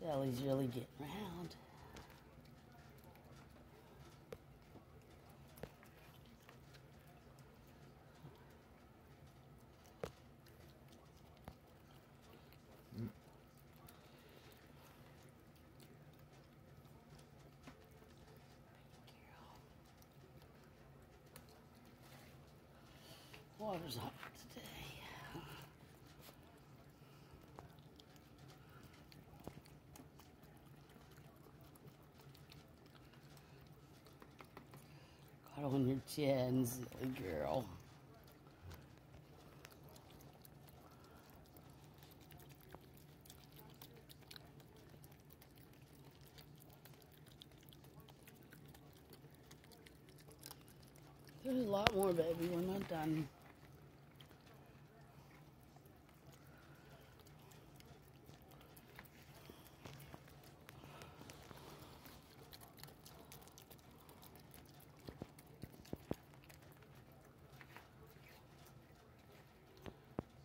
Belly's really getting round. Water's hot today. Got on your chin, silly girl. There's a lot more, baby. We're not done.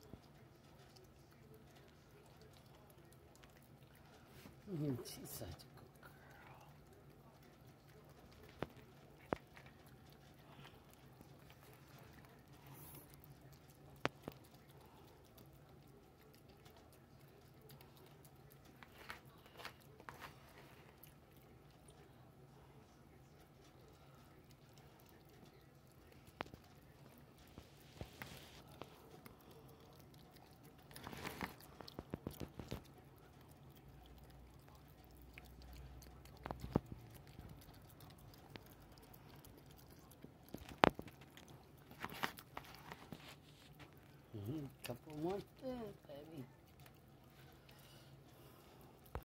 She's such